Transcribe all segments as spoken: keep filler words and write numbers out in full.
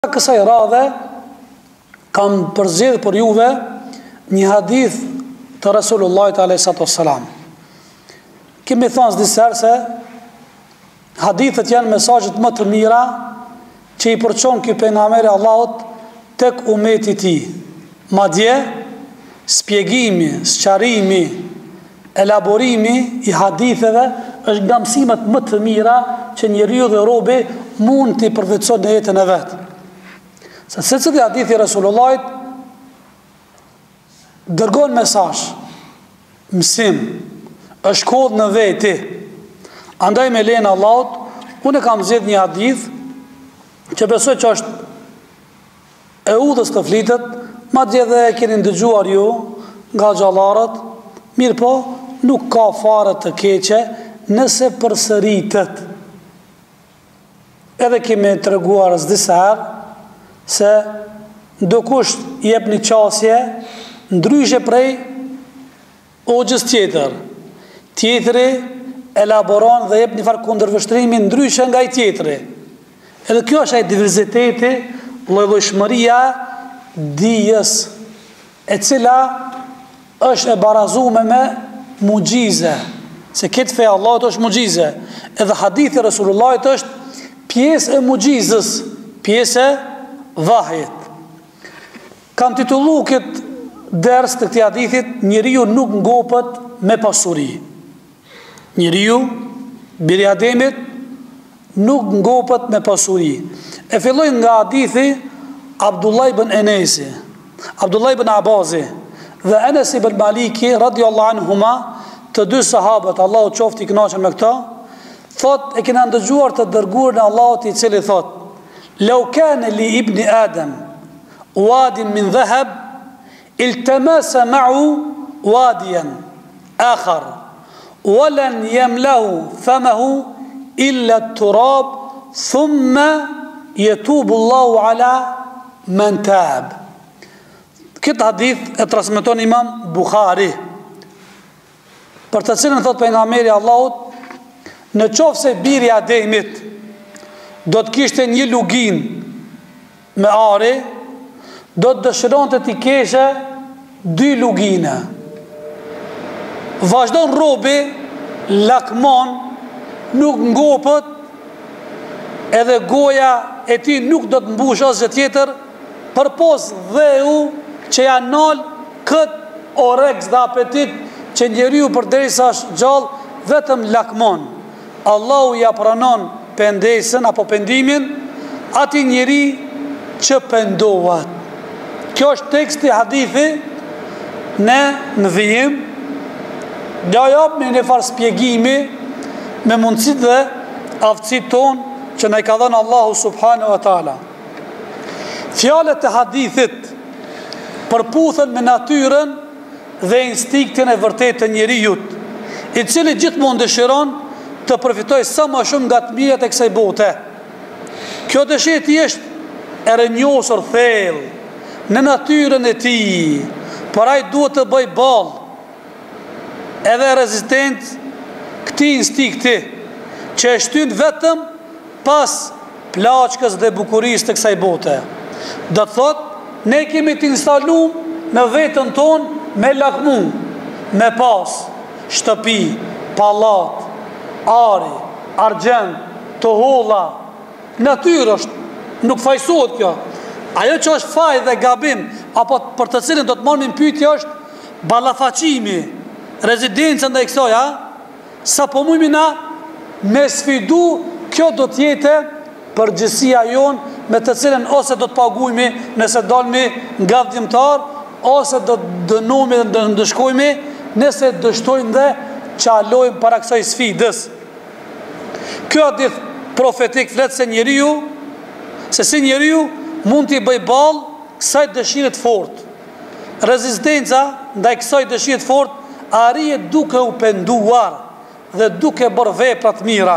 Kësaj radhe kam përzgjedhur për juve një hadith të Resulullahit alayhi salatu wassalam. Kemi thënë disa herë se hadithet janë mesazhet më të mira që i përçon ky pejgamberi i Allahut tek ummeti i tij. Madje shpjegimi, sqarimi, elaborimi i haditheve është nga mësimet më të mira që njeriu dhe robi mund t'i përvetësojë në jetën e vet. Se secili hadithi i Resulullahit dërgon mesazh, mësim, është kodë në veti. Andaj me lejen e Allahut, unë kam zgjedhur një hadith që besoj që është e udhës të flitet, madje edhe e keni dëgjuar ju nga xhallarët, mirë po, nuk ka fare të keqe nëse përsëritet. Edhe kemi treguar disa herë se ndokush jep një qasje ndryshe prej ogjës tjetër. Tjetëri elaboron dhe jep një farë kundërvështrimi ndryshe nga i tjetëri. Edhe kjo është ai diversiteti, llojshmëria dijes, e cila është e barazuar me mucize, se këtë fe Allahut është mucize. Edhe hadithi i Resulullahit është pjesë e mucizës, pjesë e vahjet. Kam titullu këtë ders të këtij hadithit, njeriu nuk ngopet me pasuri. Njeriu, biri Ademit, nuk ngopet me pasuri. E filloj nga hadithi Abdullah ibn Enesi, Abdullah ibn Abasi dhe Enes ibn Maliki radhiyallahu anhuma, të dy sahabët, Allahu qoftë i kënaqur me këta, thot e kena ndëgjuar të dërguarin e Allahut i cili thot: "Law kana li ibni Adam wadin min dhahab iltamasa ma'u wadiyan akhar walan yamlahu famahu illa at-turab thumma yatubu Allahu ala man tab." Këtë hadith e transmeton Imam Bukhari, për të cilën thot pejgamberi i Allahut: "Në qoftë se biri i Ademit do të kishte një lugin me ari, do të dëshironte t'i keshe dy lugine. Vazhdon robi, lakmon, nuk ngopët, edhe goja e ti nuk do të mbush asgjë tjetër, përpos dheu që ja nal këtë oreks dhe apetit që njeriu përderisa është gjallë vetëm lakmon. Allahu ja pranon pendesën apo pendimin ati njeri që pendohet." Kjo është teksti hadithi. Ne në vijim ja japim një farë spjegimi me mundësit dhe aftësit ton që ne ka dhënë Allahu subhanahu wa taala. Fjalët e hadithit përputhen me natyrën dhe instiktin e vërtetë të njerijut, i cili gjithmonë dëshiron të përfitoj sa më shumë nga të mirat e kësaj bote. Kjo dëshirë ti është e rënjosur thellë në natyrën e tij, por ai duhet të bëj ballë edhe rezistent këtij instikti që e shtyn vetëm pas plaçkës dhe bukurisë të kësaj bote. Do të thotë, ne kemi të instaluar në veten tonë me lakmu, me pas shtëpi, pallat, ari, argjend, toholla, natyrë është, nuk fajsohet kjo. Ajo që është faj dhe gabim, apo për të cilin do të marrim pyetje është ballafaqimi, rezidencën ndaj kësaj, a? Sa po mujmë na me sfidu, kjo do të jetë përgjegjësia jonë me të cilën ose do të paguajmë nëse dalmi nga vdimtar, ose do të dënohemi dhe ndëshkojmë nëse dështojmë dhe qalojmë para kësaj sfidës. Kjo hadith profetik flet se njeriu, se si njeriu mund t'i bëj ballë kësaj dëshire të fortë. Rezistenca ndaj kësaj dëshire të fortë arrihet duke u penduar dhe duke bërë vepra të mira.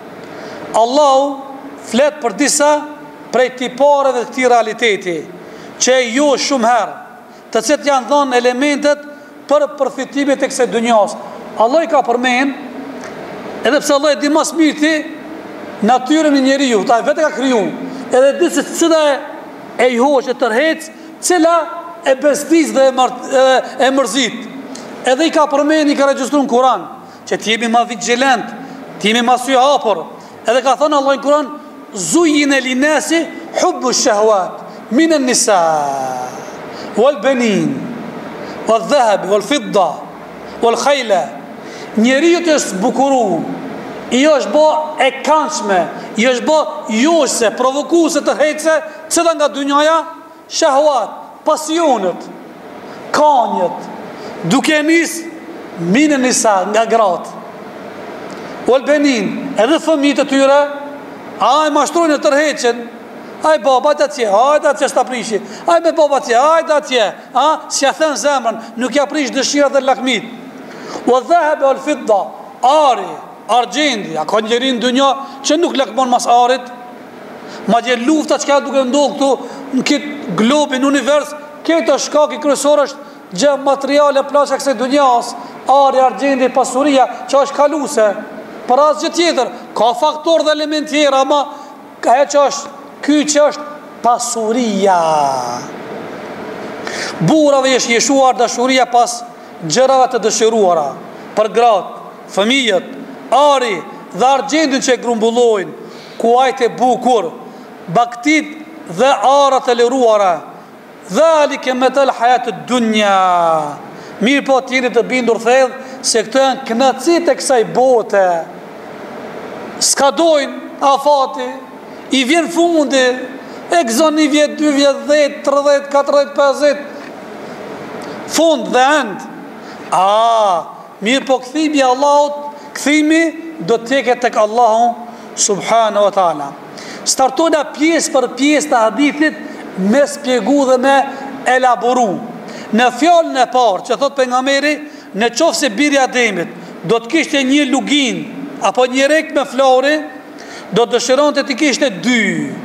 Allahu flet për disa prej tipareve të këtij realiteti, që e jo shumë herë, të cilët janë dhënë elementet për përfitimet e kësaj dunjas. Allah i ka përmend, edhe pse Allah e di më së miri natyrën e njeriu, ta vetë ka kriju, edhe di se cila e i hoq e tërhec, cila e bestis dhe e, mër, e, e mërzit. Edhe i ka përmeni, ka regjistru në Kuran, që t'jemi ma vigilent, t'jemi ma sy hapër. Edhe ka thënë Allah në Kuran, zujin e linesi, hubbu shahwat, minë nisa, wal benin, wal dhahabi, wal fidda, wal khajla. Njeriu të është bukuru, i është bo e kanshme, i është bo jose, provokuse të hece, cëta nga dynjaja, shahwat, pasionet, kanjet, duke nis, minë nisa, nga gratë. Wal benin, edhe fëmijët e tyre, a e mashtrujnë e tërheqen, a i baba të atje, a i të atje s'ta prishi, a i me baba atje, a i të atje, a, si a thënë zemrën, nuk ja prish dëshira dhe lakmit. O dhehebe o lfidda, ari, argjendi, a ka njeri në dynja që nuk lakmon mas arit, ma dje lufta që ka duke ndohë këtu në kitë globin, univers, këtë shkaki kryesor është gjë materiale plasja kësaj dynjas, ari, argjendi, pasuria, që është kaluse, për asë gjë tjetër, ka faktor dhe element tjera, ama ka e që është, ky që është pasuria. Burave është jeshuar dashuria pas gjërave të dëshiruara, për gratë, fëmijët, ari dhe argjendin që e grumbullojnë, kuajt e bukur, baktit dhe arat e liruara, dhalike me të lëhajat të dunja. Mirë po tjeni të bindur thedh, se këtë e në knacit e kësaj bote, s'ka dojnë afati, i vjen fundi, e gëzon një vjet, dy vjet, dhjetë, tridhjetë, katërdhjetë, pesëdhjetë, fund dhe end. A, mirë po këthimi Allahut, këthimi do t'jeke tek Allahu subhanahu wa ta'ala. Startona pjesë për pjesë të hadithit me spjegu dhe me elaboru. Në fjallën e parë, që thot pejgamberi, në qofë se birja Ademit do t'kishte një lugin apo një rekt me flori, do të dëshiron të t'i kishte dy.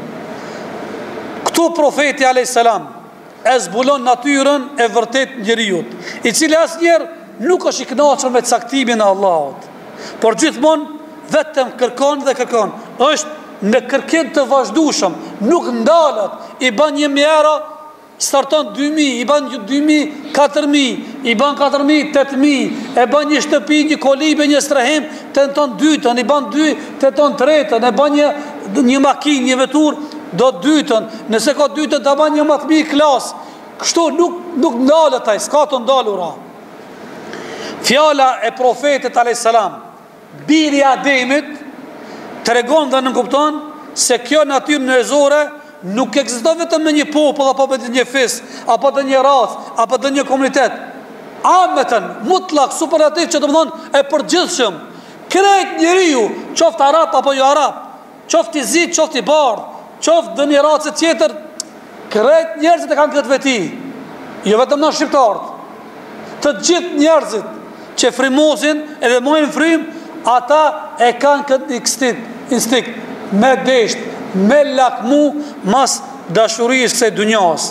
Këtu profeti a.s. e zbulon natyrën e vërtet njeriut, i cili as njerë nuk është i kënaqur me caktimin e Allahut, por gjithmonë vetëm kërkon dhe kërkon, është në kërkim të vazhdueshëm, nuk ndalet, i ban një mjera, starton dy mijë, i ban dy mijë, katër mijë, i ban katër mijë, tetë mijë, e ban një shtëpi, një kolibe, një strehim, tenton dytën, i ban dy, tenton tretën, e ban një, një makinë, një vetur, do dytën, nëse ka dytën, da ban një më të mirë klasë, kështu nuk, nuk ndalet taj, s'ka të ndalura. Fjala e profetit a.s. Biri Ademit, të regon dhe nënkupton, se kjo natyrë njerëzore nuk ekziston vetëm në një popull, apo në një fis, apo në një racë, apo në një komunitet. Ameten, mutlak, superativ, që të më thonë e përgjithshëm. Krejt njeriu, qoftë arab apo jo arab, qoftë i zi, qoftë i bardh, qoftë dhe një racë tjetër, krejt njerëzit e kanë këtë veti. Jo vetëm në shqiptarët. Të gjithë njerëzit që frimosin edhe mojnë frim, ata e kanë këtë instinkt, instinkt me desht, me lakmu mas dashurisë kësaj dunjas.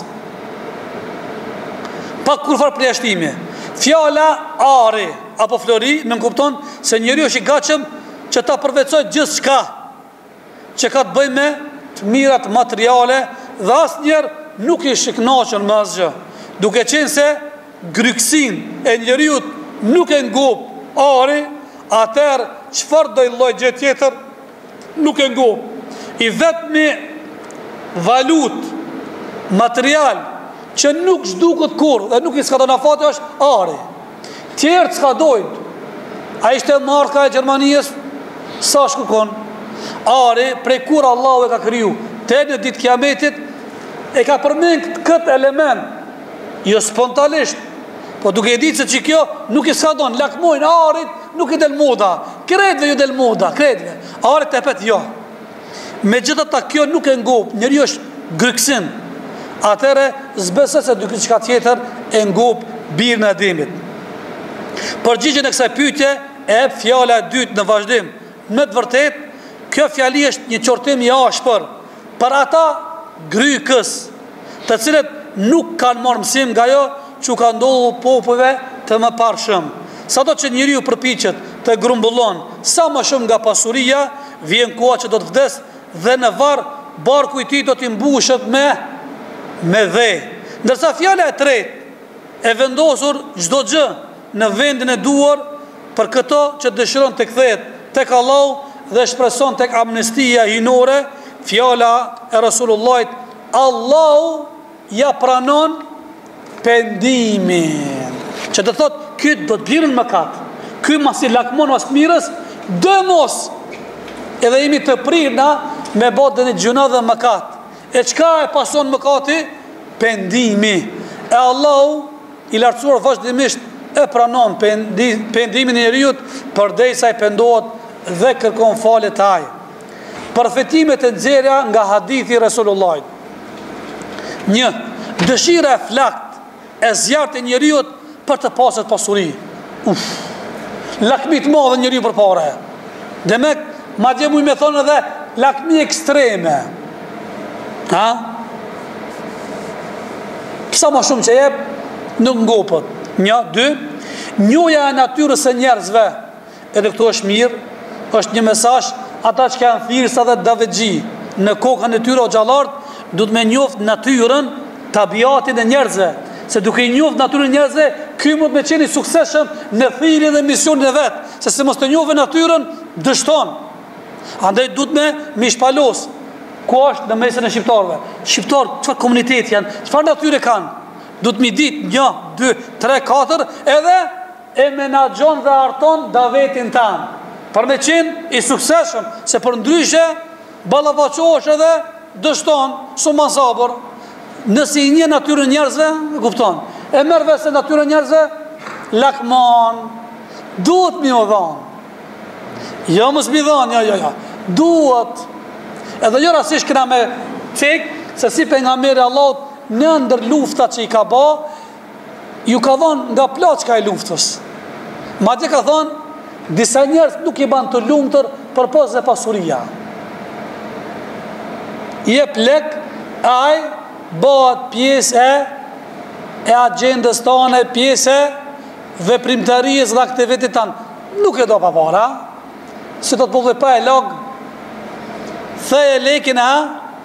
Pa kur farë përjashtimi. Fjala ari apo flori në nënkupton se njeriu është i gatshëm që ta përvecoj gjithë shka që ka të bëj me të mirat materiale dhe asë njerë nuk i shiknaqën më asgjë, duke qenë se gryksin e njeriut nuk e ngop ari, atër qëfar do i lloj gjë tjetër nuk e ngop. I vetëmi valut material që nuk zhdukët kur dhe nuk i s'ka do në fati është ari. Tjertë s'ka dojnë. A ishte marka e Gjermanijës, sa shkukon? Ari, prej kur Allah e ka kriju, te në ditë kiametit, e ka përmen këtë element, jo spontanisht, po duke i ditë se që kjo nuk i s'ka dojnë, lakmojnë arit, nuk i del moda, kredve ju del moda, kredve, arit e pet jo. Me gjithë ta kjo nuk e ngop, njëri është gryksin, atëre zbesë se duke qka tjetër e ngop birë në Ademit. Përgjigjen e kësaj pyetje e ep fjala e dytë në vazhdim. Në të vërtet, kjo fjali është një qortim i ashpër për ata grykës, të cilët nuk kanë marrë mësim nga jo që ka ndodhur popujve të më parshëm. Sado që njeriu përpiqet të grumbullon sa më shumë nga pasuria, vjen koha që do të vdes dhe në varr barku i tij do t'i mbushet me me dhe. Ndërsa fjala e tretë e vendosur çdo gjë në vendin e duhur për këto që dëshiron të kthehet tek Allahu dhe shpreson tek amnestia hinore, fjala e Rasulullahit, Allahu ja pranon pendimin. Që të thot, ky do të bjerën mëkat. Ky masi lakmon as mirës, dëmos. Edhe jemi të prirna me botën e gjuna dhe mëkat. E çka e pason mëkati? Pendimi. E Allahu i lartësuar vazhdimisht e pranon pendi, pendimin e njeriut përderisa i pendohet dhe kërkon falje te ai. Përfitimet e nxjerrja nga hadithi Resulullahit. Një, dëshira e flakt e zjarrt e njeriut për të pasur pasuri. Uf. Lakmi të madhe njeriu për parë. Demek, madje mund me thonë edhe lakmi ekstreme. Ha? Sa më shumë që jep, nuk ngopët. Një, dy, njohja e natyrës së njerëzve, edhe këtu është mirë, është një mesazh, ata që kanë thirrsa dhe davexhi në kokën e tyre o xhallart, duhet me njoft natyrën, tabiatin e njerëzve, se duke i njoft natyrën e njerëzve, ky mund me qenë i suksesshëm në thirrjen dhe misionin e vet, se se mos të njohë natyrën, dështon. Andaj duhet me me shpalos. Ku është në mesën e shqiptarëve? Shqiptarë, çfarë komuniteti janë? Çfarë natyre kanë? Duhet mi ditë një, dy, tre, katër, edhe e menaxhon dhe arton davetin tanë. Për me qenë i suksesshëm, se për ndryshe ballafaqohesh edhe dështon, suman sabër. Nëse i një natyrën njerëzve, e kupton. E merr vesh se natyrën njerëzve lakmon. Duhet mi u dhon. Jo mos mi dhon, jo, jo, jo. Duhet. Edhe jo rastisht këna me cek, se si pejgamberi Allahut në ndër luftat që i ka ba, ju ka thonë nga plaçka e luftës. Madje ka thonë, disa njerëz nuk i ban të lumtur përpos dhe pasuria. Jep lek, ai bëhet pjesë e e agjendës tane, pjesë e veprimtarisë dhe aktivitetit tanë. Nuk e do pa para, se do të bëllë pa e logë, theje lekin e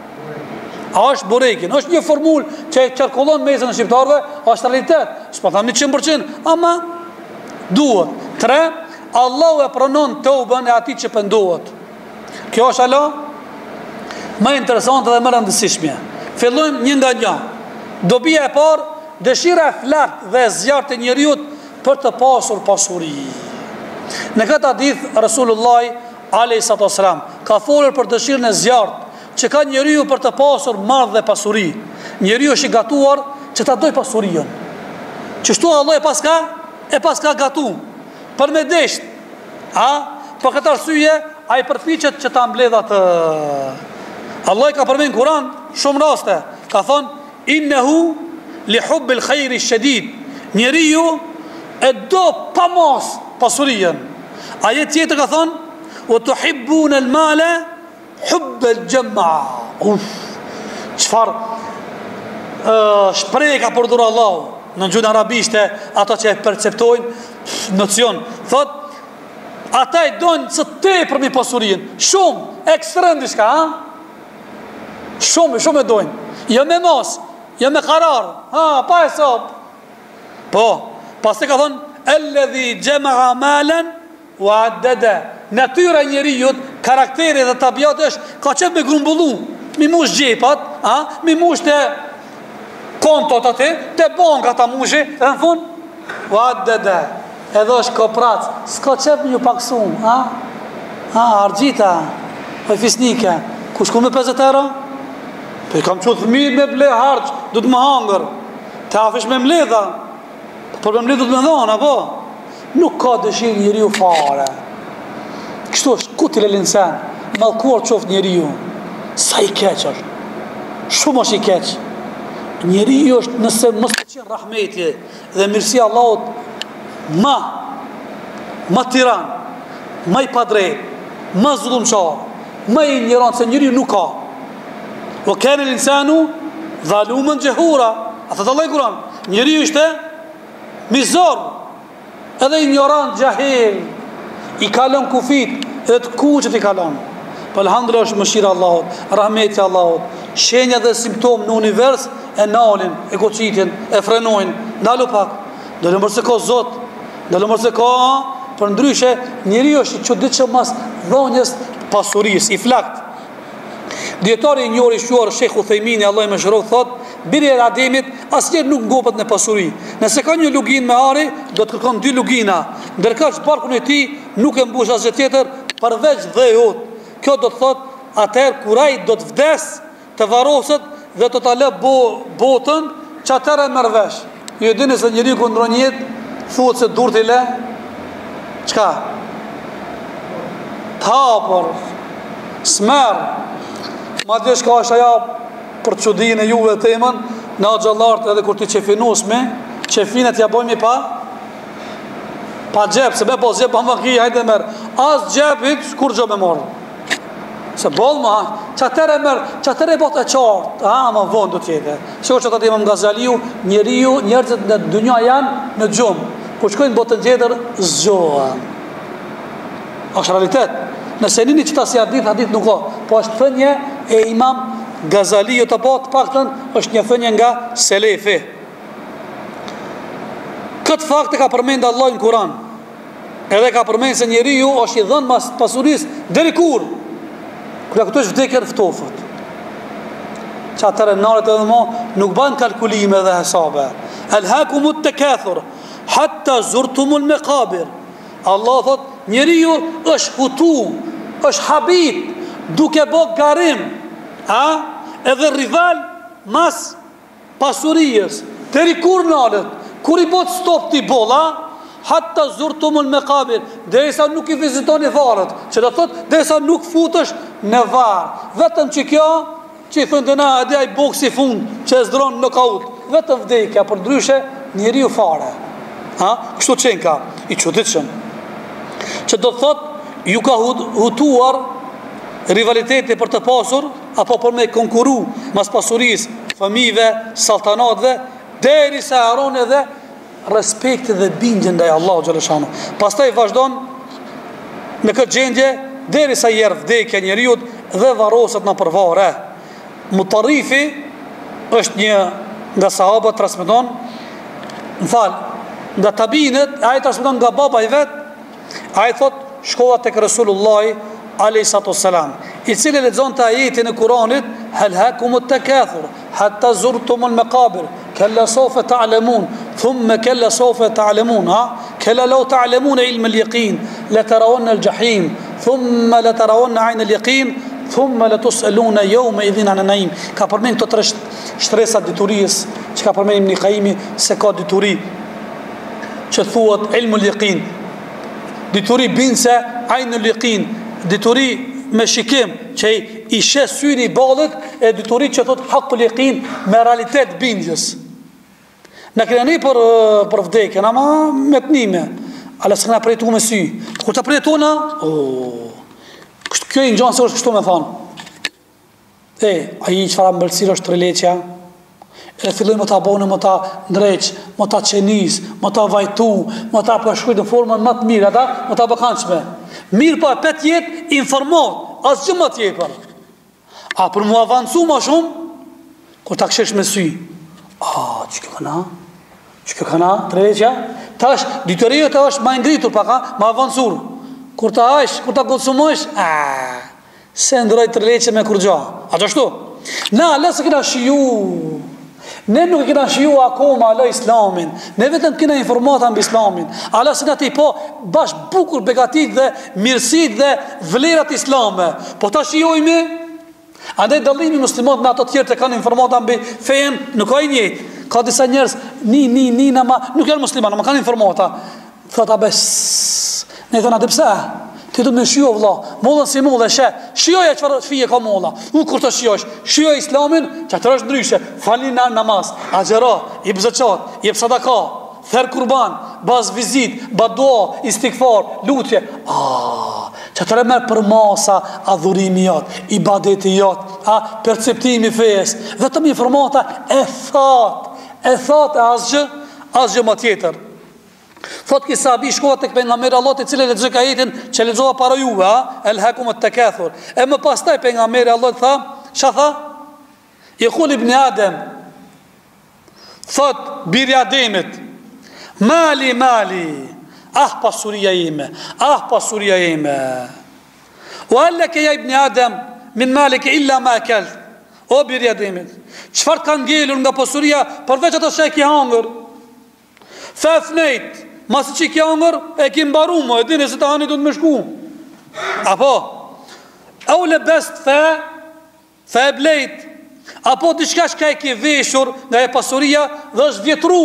a është burekin, është një formull që e qarkullon mesën e shqiptarëve, është realitet, s'po thamë një qind përqind, ama duhet. Tre, Allahu e pranon tëubën e atij që pendohet. Kjo është alo më interesante dhe më rëndësishme. Fillojmë një nga një. Dobia e parë, dëshira e flakt dhe e zjarrt e njeriut për të pasur pasuri. Në këtë hadith Rasulullahi alayhi wasallam ka folur për dëshirën e zjarrt që ka njeriu për të pasur marrë dhe pasuri. Njeriu është i gatuar që ta doj pasurinë. Qështu Allah e paska, e paska gatu për me desht. A? Për këtë arsye, a i përfiqet që ta mbledh atë. Allah i ka përmend në Kur'an shumë raste. Ka thonë, innehu li hubbil khayri shadid. Njeriu e do pa mos pasurinë. Ajet tjetër ka thonë, wa tuhibbuna al-mala hubba al-jam'a. Uf. Çfarë uh, shpreh ka përdorur Allahu në gjuhën arabishte, ata që e perceptojnë nocion. Thot, ata i dojnë së tepër mi pasurinë, shumë ekstrem diçka, ha? Shumë, shumë e dojnë. Jo me mos, jo me karar, ha, pa e sop. Po, pas të ka thonë, alladhi jama'a malan wa addada. Natyra e njeriut, karakteri dhe tabiat është ka qenë me grumbullu, mi mush gjepat, ha? Mi mush të kontot aty, të banka ta mushi, e në fund, va dede, edhe është koprac, s'ka qenë një paksun, ha? Ha, argjita, e fisnike, ku shku me pesët euro? Për kam që thëmit me ble harq, du të më hangër, të afish me mledha, për me mledha du të me dhona, po? Nuk ka dëshirë njeriu fare. Kështu është kutil e linsen, malkuar qoftë njeriu, sa i keq është, shumë është i keq. Njeriu është nëse mos të qenë rahmeti dhe mirësia Allahut, ma, ma tiran, ma i padrejt, ma zullumqar, ma i njëran, se njeriu nuk ka. O kene linsanu, dhalumën gjehura, a thëtë Allah i Kuran, njeriu ishte mizor, edhe i njëran gjahil, i kalon kufit, edhe të kuqët i kalon. Po alhamdulillah është mëshira e Allahut, rahmeti i Allahut. Shenja dhe simptom në univers e nalin, e goqitin, e frenojnë. Ndalu pak. Do të mërse ka Zot, do të mërse ka, për ndryshe njeriu është i çuditshëm mas dhonjes pasurisë, i flakt. Dietari i njohur i shuar Sheikh Uthejmini, Allah i mëshiroj, thot, biri i Ademit asnjëherë nuk ngopet në pasuri. Nëse ka një lugin me ari, do të kërkon dy lugina, ndërka që barkun e tij nuk e mbush asgjë tjetër përveç dhëut. Kjo do të thot, atëherë kur ai do të vdes, të varroset dhe do ta lë bo, botën, që atëherë merr vesh. Ju e dini se njeriu kur ndron jetë, thuhet se durr të lë. Çka? Thapor. Smer. Madje shka është aja për çudinë e juve temën, në xhallart edhe kur ti çefinusme, çefinet ja bojmë pa pa xhep, se be po xhep pa maki, hajde merr. As xhepit kur xho me marr. Se bol ma, çatëre merr, çatëre bot e qartë, ha, më vonë do të jetë. Sikur që ta Imam Gazaliu, njeriu, njerëzit në dynja janë në xhum. Kur shkojnë botën tjetër, zgjohen. Është realitet. Nëse nini që ta si hadith, hadith nuk ka, po është thënje e Imam Gazaliu të botë paktën, është një thënje nga Selefi. Këtë fakt e ka përmendë Allah në Kur'an. Edhe ka përmendë se njeriu është i dhënë mas pasurisë deri kur? Kur këtu është vdekja në ftofët. Që atëre narët edhe mo nuk banë kalkulime dhe hesabe. Alhakumut takathur hatta zurtumul maqabir. Allah thot, njeriu është hutu, është habit, duke bë garim, a? Edhe rival mas pasurijës. Deri kur nalet? Kur i bot stop ti bolla, hatta zurtumul maqabir, derisa nuk i vizitoni varët, që do thot derisa nuk futesh në varë. Vetëm që kjo, që i thënë të na, edhe ai boksi fund, që e zdron knockout, vetëm vdekja, për ndryshe njeriu fare. Ha? Kështu qenë ka, i çuditshëm. Që do thot, ju ka hutuar rivaliteti për të pasur, apo për me konkuru mas pasurisë, fëmijëve, saltanatëve, deri sa haron edhe respekti dhe bindjen ndaj Allahu xhaleshanu. Pastaj vazhdon në këtë gjendje deri sa jer vdekja njeriu dhe varroset në përvare. Mutarifi është një nga sahabët, transmeton, më fal, nga tabinet, ai transmeton nga baba i vet, ai thot, shkova tek Resulullah alayhi salatu wassalam, i cili lexonte ajetin e Kuranit, hal hakumut takathur hatta zurtumul maqabir, kalla sawfa ta'lamun, thumma kalla sawfa ta'lamun, ha? Kalla law ta'lamun ilma al-yaqin, la tarawunna al-jahim, thumma la tarawunna 'ayna al-yaqin, thumma la tus'aluna yawma idhin 'an an-na'im. Ka përmend këto tre shtresa diturisë, që ka përmend Ibn Qayyim se ka dituri që thuhet ilmu al-yaqin, dituri binse, 'aynu al-yaqin, dituri me shikim që i shes syri i ballit, e dituri që thot haqqul yaqin, me realitet bindjes. Në kena një për, për vdekjen, ama me të nime, ala se këna prejtu me sy. Kur të prejtu na, oh, kjo i në gjanë se është kështu me thonë. E, a i që fara mbëlsirë është trileqja, e filloj më ta bone, më ta ndreq, më ta qenis, më ta vajtu, më ta përshkujt në formën më të mirë, ata, më ta bëkanqme. Mirë pa e pet jetë informat, asë gjë më tjepër. A për mu avancu ma shumë, kur ta këshesh me sy. A, që kjo këna? Që kjo këna? Treqja? Ta është, ditërije ta është ma ngritur paka, ma avancur. Kur ta është, kur ta konsumojsh, a, se ndroj treqje me kur gja. A që ashtu? Na, lësë këna shiju. Ne nuk e kena shiju akoma ala islamin. Ne vetëm kena informata mbi islamin. Ala se nga ti po bash bukur begatit dhe mirësit dhe vlerat islame. Po ta shijojme, andaj dallimi muslimat me ato tjerë të kanë informata mbi fejen, nuk ka i njëjtë. Ka disa njerëz, ni, ni, ni, na ma, nuk janë musliman, ma kanë informata. Thot abes, ne i thona të pse? Ti do me shio vlla, mollën si mollë she. Shioja çfarë fije ka molla. U kur të shijosh, shijoj islamin, që atë është ndryshe. Falni në namaz, agjero, i zakat, i sadaka, ther kurban, baz vizit, badua, istighfar, lutje. Ah, çfarë më për masa, adhurimi jot, ibadeti jot, a perceptimi fes. Vetëm informata e thot, e thot asgjë, asgjë më tjetër. Thot ki sahabi shkova tek pejgamberi Allahut, i cili lexoi ajetin që lexova para juve, ha, el hakum at takathur. E më pastaj pejgamberi Allahut tha, ç'a tha? Yaqul ibn Adam, thot biri Ademit, mali mali, ah pasuria ime, ah pasuria ime. Wa laka ya ibn Adam min malik illa ma akalt. O biri Ademit, çfarë ka ngelur nga pasuria përveç ato që e ke hangër? Fa fnejt, masë që kja ngër, e ki mbaru më, e dini se të hani do të me shku. Apo, au le best fe, fe e blejt, apo diçka shka e ki veshur nga e pasuria dhe është vjetru.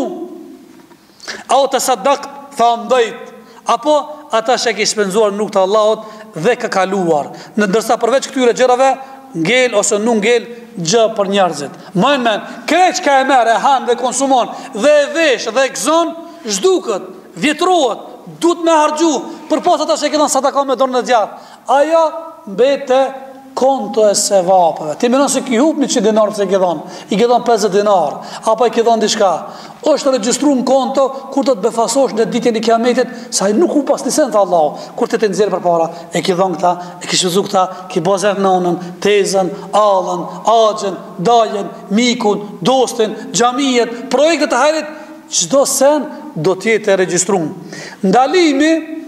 Au të sadakt, fa ndajt, apo ata shka e ki shpenzuar nuk të Allahot dhe ka kaluar. Në ndërsa përveç këtyre gjërave, ngel ose nuk ngel gjë për njerëzit. Mënë men, kreq ka e merë, e hanë dhe konsumon, dhe e vesh, dhe e gzon, zhdukët, vjetrohet, duhet me hargju, për pas ata që e këtën sadaka me dorën e djatë. Ajo mbete konto e sevapëve. Ti menon se ki hup një që dinar pëse i këtën, i këtën pesëdhjetë dinar, apo i këtën diçka. është regjistru në konto, kur të të befasosh në ditjen e kiametit, sa i nuk hu pas nisen të Allah, kur të të nxjerrë për para, e ki dhon këta, e ki shvizu këta, ki bazar nënën, tezën, allën, axhen, daljen, mikun, dostin, xhamijet, projektet e hajrit, çdo sen do të jetë e regjistruar. Ndalimi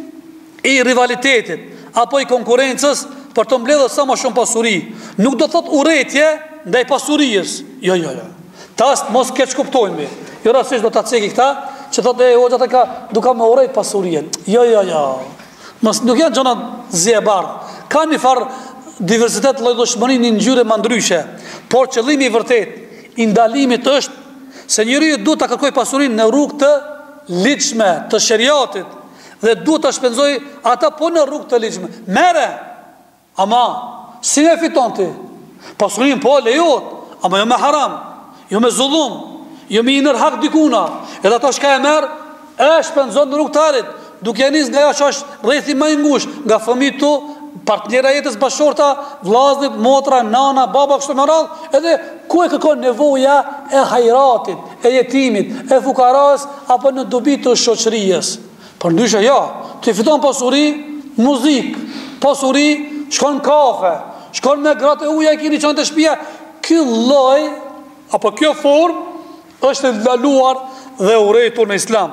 i rivalitetit apo i konkurrencës për të mbledhur sa më shumë pasuri, nuk do thot urrëtie ndaj pasurisë. Jo, jo, jo. Tas mos keq kuptojmë. Jo rastisht do ta ceki këta, që thotë e hoxha ka duka me urrejt pasurinë. Jo, jo, jo. Mos nuk janë gjona zjebar. Ka një farë diversitet llojshmëri në ngjyrë më ndryshe, por qëllimi i vërtet i ndalimit është se njeriu duhet ta kërkojë pasurinë në rrugë të ligjshme, të shariatit, dhe duhet ta shpenzojë ata po në rrugë të ligjshme. Merre. Ama si e fiton ti? Pasurinë po lejohet, ama jo me haram, jo me zullum, jo me inër hak dikuna. Edhe ato shka e merr, e shpenzon në rrugë të arit, duke nis nga ajo që është rrethi më i ngushtë, nga fëmijët tu, partnera jetës bashorta, vllaznit, motra, nana, baba, kështu me radhë, edhe ku e kërkon nevoja e hajratit, e jetimit, e fukaras, apo në dobi të shoqërisë. Por ndryshe jo, ti fiton pasuri, muzik, pasuri, shkon kafe, shkon me gratë e uja e kini qënë të shpia. Ky lloj, apo kjo formë, është ndaluar dhe urrëtur në Islam.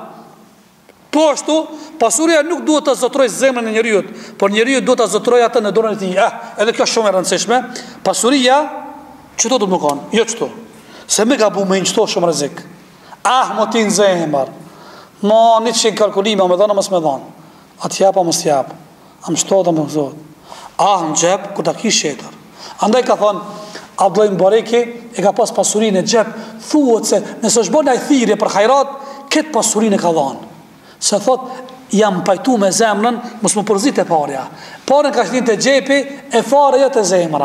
Po ashtu, pasuria nuk duhet të zotroj zemrën e njeriut, por njeriu duhet të zotroj atë në dorën e tij. Eh, edhe kjo është shumë e rëndësishme. Pasuria, çto do të më kanë? Jo çto. Se më gabu më çto shumë rrezik. Ah, mo tin zemër. Mo një që kalkulime, me dhona mos me dhona. Atë jap apo mos jap. Am shto të më zot. Ah, në xhep ku ta kish shetër. Andaj ka thonë Abdullah Mbareki, e ka pas pasurinë në xhep, thuhet se nëse është bën ai thirrje për hajrat, këtë pasurinë ka dhënë. Se thot, jam pajtu me zemrën, mos më përzit e parja. Parën ka shtin të gjepi, e fare jo të zemra.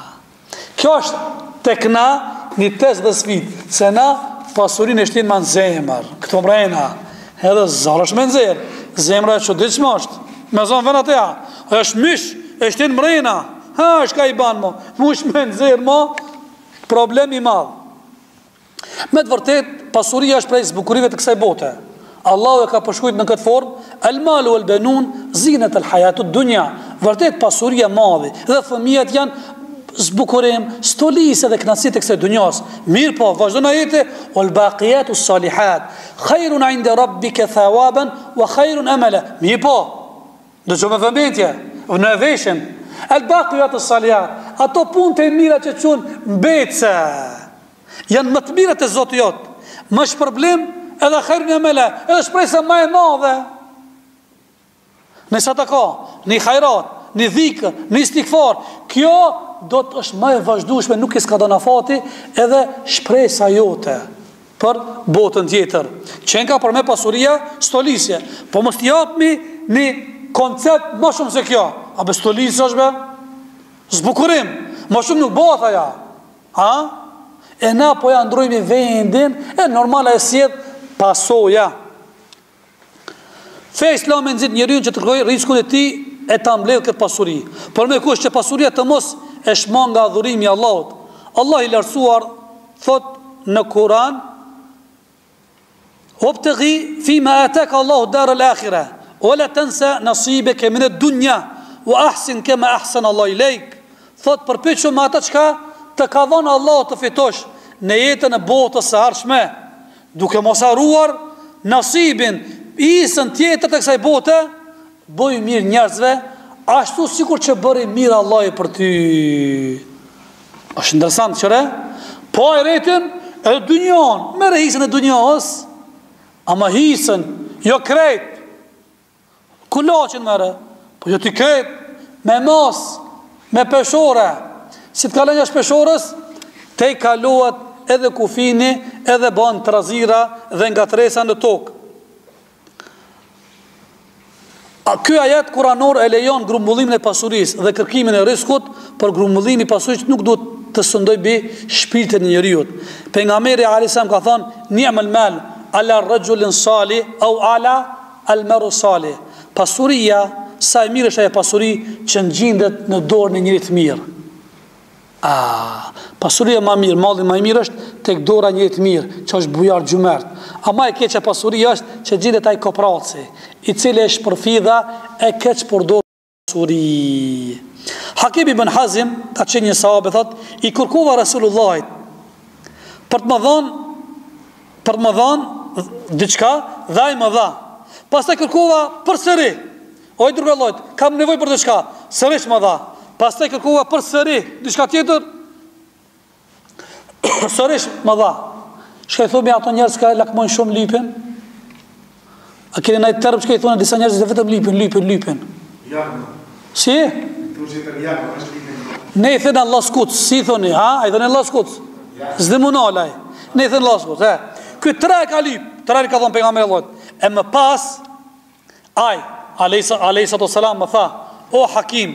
Kjo është tek na një test dhe sfit, se na pasurin e shtin ma në zemër, këto mrejna, edhe zarë është me në zërë, zemra e që dyqë më është, me zonë vëna të ja, është mysh, e shtin mrejna, ha, është ka i banë mo, mush me në zërë mo, problemi madhë. Me të vërtet, pasuria është prej zbukurive të kësaj bote. Allahu e ka përshkujt në këtë formë, el malu el benun, zinet el hajatu dunja. Vërtet pasuria madhi dhe fëmijët janë zbukurim, stolise dhe knacit e kësaj dunjas. Mirë po, vazhdo në jetë, o el baqijatu salihat, khajrun inde rabbike thawaben, wa khajrun amala. Mirë po, dhe që me vëmbetje, në veshen, el baqijatu salihat, ato punët e mira që qunë mbetëse, janë më të mirët e zotë jotë, më shpërblim, edhe khajrun e mele, edhe shprejse ma e madhe. Në sadaka, në hajrat, në dhikë, në istikfar, kjo do të është ma e vazhdueshme, nuk i s'ka dëna fati, edhe shprejsa jote për botën tjetër. Qenë ka për me pasuria, stolisje. Po mos t'japmi një koncept ma shumë se kjo. A be stolisje është be? Zbukurim. Ma shumë nuk bëha ja. Ha? E na po ja ndrojmi vendin, e normala e sjedh pasoja. Fe Islami nxit njeriu që të kërkojë rrezikun e tij e ta mbledh këtë pasuri. Por me kush që pasuria të mos e shmang nga adhurimi i Allahut. Allah i lartësuar thot në Kur'an, وابتغي فيما آتاك الله الدار الآخرة ولا تنسى نصيبك من الدنيا وأحسن كما أحسن الله إليك. Thot përpiqu me ata çka të ka dhënë Allah të fitosh në jetën e botës së ardhshme, duke mos harruar nasibin, isën tjetër të kësaj bote, bëj mirë njerëzve, ashtu sikur që bëri mirë Allahi për ty. Është interesant qëre? Po e retin e dunjon, mere hisën e dunjohës, ama hisën, jo krejt, kulaqin mere, po jo t'i krejt, me mos, me peshore, si t'ka lënja shpeshorës, te i kaluat edhe kufini, edhe banë të razira dhe nga tresa në tokë. A ky ajet kuranor e lejon grumbullimin e pasurisë dhe kërkimin e riskut, për grumbullimin e pasurisë nuk duhet të sëndoj bi shpirtin e njeriut. Pejgamberi alayhis salam ka thonë: "Ni'mal mal ala rajulin salih au ala al mar'u salih." Pasuria, sa e mirë është ajo pasuri që ngjindet në dorën e njëri të mirë. Ah, pasuria më mirë, malli më i mirë është tek dora e njëri të mirë, që është bujar gjumert. Ama e keqja pasuria është që gjendet ai kopraci, i cili është përfidha e keq përdorur pasuri. Hakim ibn Hazim, ta që një sahabe thot, i kërkova Rasulullahit për të më dhënë, për të më dhënë diçka, dhe ai më dha. Pastaj kërkova përsëri. O i dërguar i Allahut, kam nevojë për diçka, sërish më dha. Pastaj kërkova përsëri diçka tjetër, sërish më dha. Shka i thumi ato njerëz ka lakmojnë shumë lypin? A keni ndaj term që i thonë disa njerëz që vetëm lypin, lypin, lypin? Jagma. Si? Ne i thënë Allah s'kuc, si i thoni, ha? A i thënë Allah s'kuc? Zdi munalaj. Ne i thënë Allah s'kuc, he? Këtë tre ka lyp, tre ka thonë pejgamberi Allahut. E më pas, aj, alayhissalatu wassalam më tha: "O Hakim,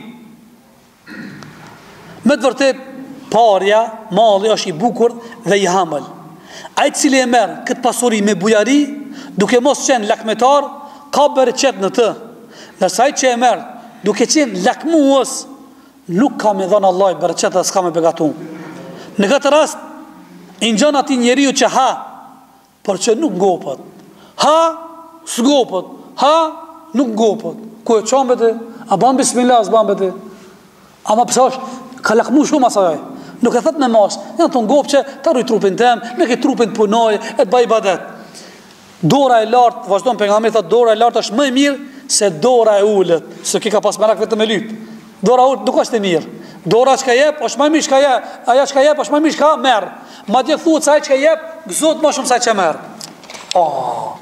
me të vërtet parja, malli është i bukur dhe i hamël. Ai i cili e merr këtë pasuri me bujari, duke mos qenë lakmetar, ka bereqet në të. Ndërsa ai që e merr duke qenë lakmues, nuk ka me dhënë Allah bereqet dhe s'ka me begatu." Në këtë rast, i ngjan atij njeriu që ha, por që nuk ngopët. Ha, s'ngopët. Ha, nuk ngopët. Ku e çon vetë? A ban bismillah, s'ban vetë. Ama pse është ka lakmu shumë asaj. Nuk e thot me mos, janë të ngopë që ta ruj trupin tem, me ke trupin të punoj, e të baj ibadet. Dora e lartë, vazhdojnë pejgamberi thot, dora e lartë është më e mirë se dora e ullët, se ki ka pas merak vetëm me lyp. Dora e ullët nuk është e mirë. Dora që ka jep, është më mirë që ka jep, aja që ka jep, është më mirë që ka merë. Ma dje thuët saj që ka jep, gëzot më shumë saj që merë. Oh.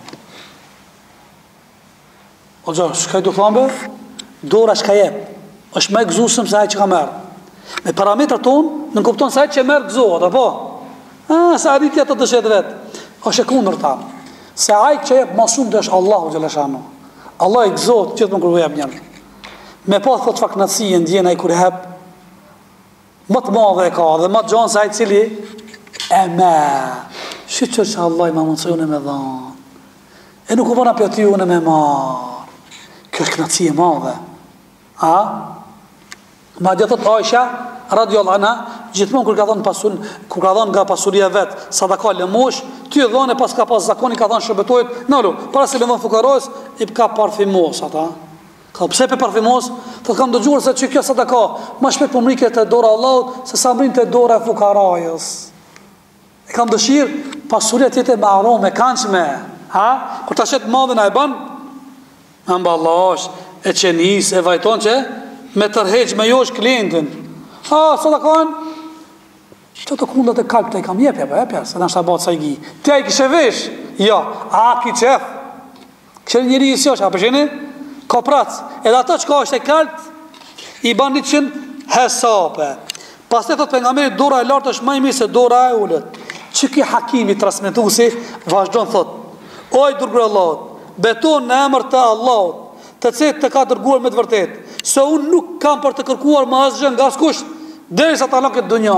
O gjo, shka i du thombe? Dora që ka jep, është më gëzusëm saj që ka merë. Me parametrë tonë, në kupton saj që merë gëzohet, apo? Ah, sa arritja të dëshet vetë. është e kundër ta. Se aj që jep ma shumë dhe është Allahu Gjeleshanu. Allah i gëzohet që të më kërë jep njërë. Me pa thot faknatësi e ndjena i kërë jep, më të madhe e ka, dhe më të gjonë se aj cili e me. Shqyqër që Allah i ma mundësë unë e me dhanë. E nuk u vëna për ty unë e me marë. Kjo është knatësi e madhe. A? Ma dhe thot Aisha, radiallahu anha, gjithmonë kur ka dhënë pasun, kur ka dhënë nga pasuria vet, sadaka lëmosh, ty e dhënë pas ka pas zakoni ka dhënë shërbetohet, nalu, para se me dhënë fukaros, i ka parfimos ata. Ka pse pe parfimos? Thot kam dëgjuar se që kjo sadaka, më shpejt po mriket te dora e Allahut se sa mrin te dora e fukarajës. E kam dëshirë pasuria të jetë me aromë e këndshme, ha? Kur ta shet madhen a e bën? Amballash, e qenis, e vajton që me tërheq me josh klientin. Ha, sot e kanë? Që të kundat e kalp të i kam jepja, për jepja, se në është abat sa i gi. Te i kishe vesh? Ja, a ki qef? Kështë njëri i sjosh, a përshini? Ka prac. Edhe ato që ka është e kalp, i ban një qënë hesape. Pas të thot për nga meri, dora e lartë është majmi se dora e ullët. Që ki hakimi trasmetu si, vazhdojnë thot, oj dërgurë Allahot, beton në emër të Allahot, të cilët të ka dërguar me të vërtet, se unë nuk kam për të kërkuar më asgjë nga askush, deri sa ta lën këtë dunjë.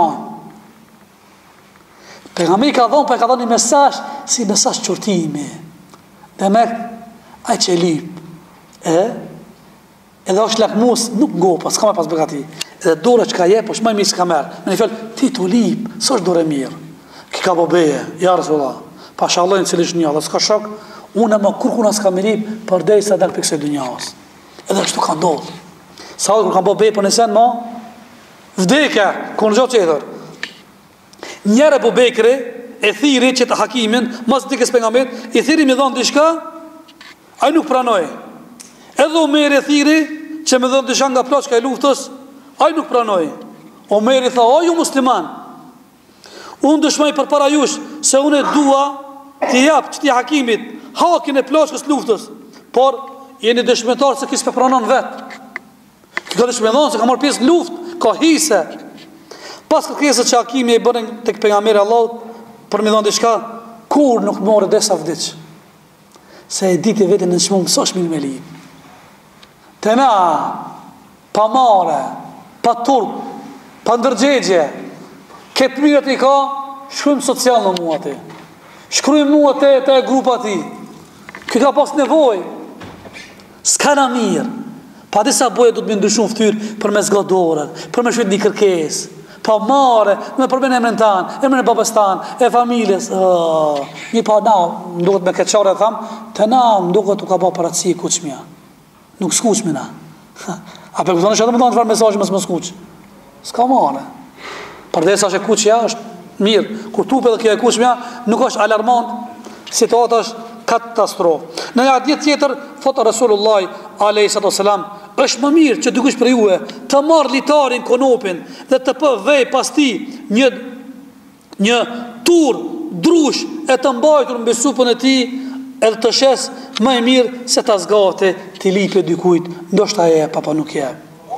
Pejgamberi ka dhënë, për ka dhënë një mesazh, si mesazh çortimi. Dhe me ai që lip, e edhe është lakmus, nuk ngopa, s'ka më pas begati. Edhe dora që ka jep, është më mirë s'ka merr. Në një fjalë, ti tu lip, s'është dorë mirë. Ki ka bobeje, ja Rasulullah. pashallojnë cili është një, dhe s'ka shok, unë më kur kuna s'ka mirip, përderisa dal për kësaj dunjas. Edhe ashtu ka ndodhur. Sa kur kanë bërë për nësen, ma, vdekja, ku në gjotë qëtër. Njëre Abu Bekri, e thiri që të hakimin, mas dikës pejgamberit, i thiri me dhonë dishka, a nuk pranoj. Edhe Omeri e thiri, që me dhonë dishka nga plashka e luftës, a nuk pranoj. Omeri tha, o ju musliman, unë dëshmaj për para jush, se unë e dua të japë që ti hakimit, hakin e plashkës luftës, por jeni dëshmetar se kisë për pranon vetë. Ka dëshmetar se ka marrë pjesë luft, ka hise. Pas kërkesës që hakimi e bërën të pejgamberi Allahut, për me dhonë dishka, kur nuk more dhe sa vdic. Se e ditë e vetën në shmumë, sa shminë me li. Të na, pa mare, pa turp, pa ndërgjegje, këtë mirët i ka, shkrujmë social në mua ti. Shkrujmë mua te, te grupa ti. Këtë ka pas nevoj. S'ka na mirë. Pa disa boje du të më ndryshun ftyrë për me zgodore, për me shujt një kërkes. Pa mare, me përbën e emrin tanë, emrin e babës tanë, e familjes. Oh, një pa na, më duket me keqare e thamë, të na, më duket u ka ba paratësi i kuqmja. Nuk s'kuqmi na. A për këtonë që edhe më donë të farë mesajë mësë më skuq. S'ka mare. Për dhe sa që kuqja është mirë. Kur tupe dhe kjo e kuqmja, nuk është alarmant, situatë është katastrofë. Në një adjet tjetër, thotë Rasulullah alayhi sallam, është më mirë që dikush për juve të marrë litarin konopin dhe të pë vej pas ti një, një tur drush e të mbajtur mbi supën e ti edhe të shes më e mirë se të zgate të lipe dykujt, ndoshta e papa nuk je.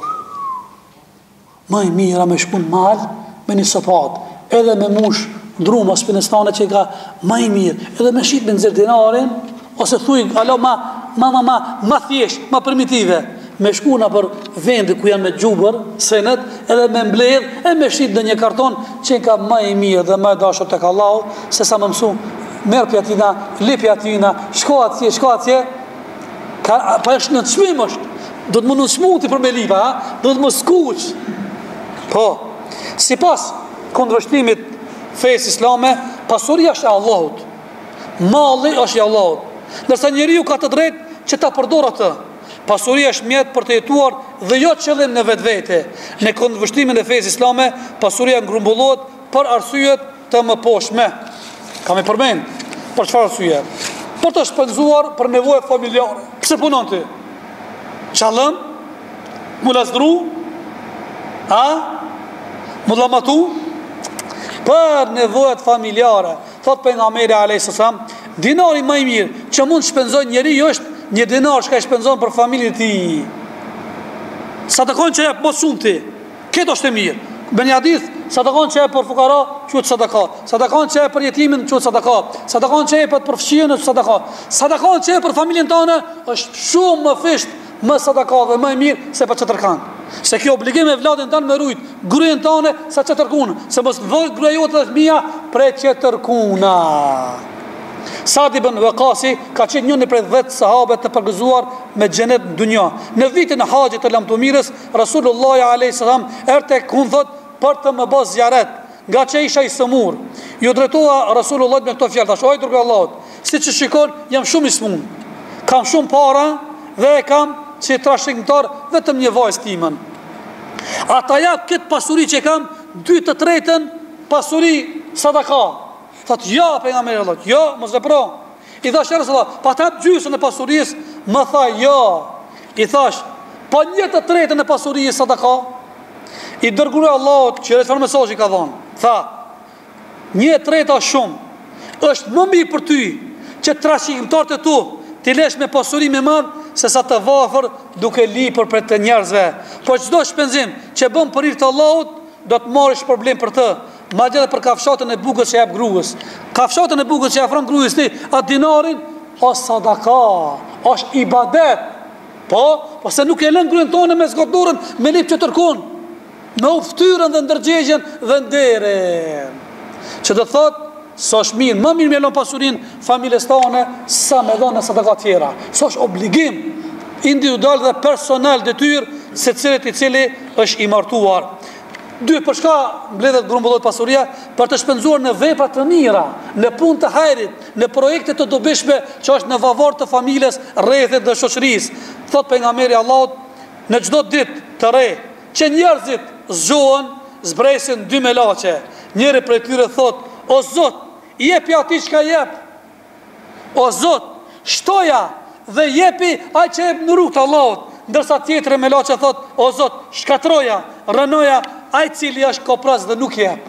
Më e mirë a me shkun mal me një sopat, edhe me mush druma spinestane që i ka më e mirë, edhe me shqit me nëzirë dinarin, ose thuj, alo, ma, ma, ma, ma, ma thjesht, ma primitive, me shkuna për vendi ku janë me gjubër, senet, edhe me mbledh, e me shqit në një karton që i ka më e mirë dhe më e dashur tek Allahu, se sa më mësu, merë pjatina, li pjatina, shko atje, shko atje, ka, pa është në të shmim është, do të më në shmuti për me lipa, ha? Do të më skuq. Po, si pas kundërshtimit fejës islame, pasuria është e Allahut, malli është e Allahut, nërsa njeriu ka të drejtë që ta përdor atë. Pasuria është mjet për të jetuar dhe jo qëllim në vetvete. Në kundërshtimin e fesë islame, pasuria ngrumbullohet për arsyet të mëposhme. Kam e përmend për çfarë arsye? Për të shpenzuar për nevoje familjare. Pse punon ti? Qallëm? Mu lazdru? A? Mu lamatu? Për nevojat familjare. Thot pejgamberi alayhis salam, dinari më i mirë që mund shpenzoj njeriu është një dinar që ka i shpenzon për familjen e tij. Sadakon që jep mos shumë ti. Këtë është e mirë. Bën një hadith, sadakon që jep për fukara, quhet sadaka. Sadakon që jep për jetimin, quhet sadaka. Sadakon që jep për fëmijën, quhet sadaka. Sadakon që jep për familjen tënde është shumë më fisht, më sadaka dhe më e mirë se për çetërkan. Se kjo obligim e vladin tanë me rujt, grujen tënde sa çetërkun, se mos vë gruaja jote dhe fëmia për çetërkuna. Sa'd ibn Waqasi ka qenë njëri prej dhjetë sahabëve të përgëzuar me xhenet në dunja. Në vitin e haxhit të lamtumirës, Rasulullah alayhis salam erte kun thot për të më bë ziaret, nga që isha i sëmur. Ju drejtova Rasulullah me këto fjalë, tash oj dërgoj Allahut. Siç e shikon, jam shumë i smur. Kam shumë para dhe e kam si trashëgimtar vetëm një vajzë timën. Ata jap këtë pasuri që kam, dy të tretën pasuri sadaka. Thot, ja, pejgamberi Allah, ja, mos vepro. I thash, ja, Rasulullah, pa të hap gjysën e pasurisë, më tha, ja. I thash, pa një të tretën e pasurisë sadaka. I dërguroi Allahut, që çfarë mesazhi ka dhënë. Tha, një treta shumë, është më mirë për ty që trashëgimtarët e tu ti lesh me pasuri më madh se sa të vafër duke lipur për të njerëzve. Po çdo shpenzim që bën për hir të Allahut, do të marrësh problem për të. Madje edhe për kafshatën e bukës që jep gruas. Kafshatën e bukës që jep fron gruas ti, atë dinarin, o sadaka, është ibadet. Po, po se nuk e lën gruën tonë me zgodurën, me lip që tërkon, me uftyrën dhe ndërgjegjen dhe nderin. Që do thot, sa është mirë, më mirë me lën pasurin familjes tone, sa me dhënë sadaka tjera. Sa është obligim individual dhe personal detyrë se cilet i cili është i martuar. Dy, për shka mbledhet grumbullohet pasuria? Për të shpenzuar në vepra të mira, në punë të hajrit, në projekte të dobishme që është në favor të familjes, rrethet dhe shoqërisë. Thot pejgamberi Allahut, në çdo ditë të re që njerëzit zgjohen, zbresin dy melaçe. Njëri prej tyre thot: "O Zot, jepi atij çka jep. O Zot, shtoja dhe jepi ai që jep në rrugt të Allahut." Ndërsa tjetri melaçe thot: "O Zot, shkatroja, rënoja ai cili është kopras dhe nuk jep."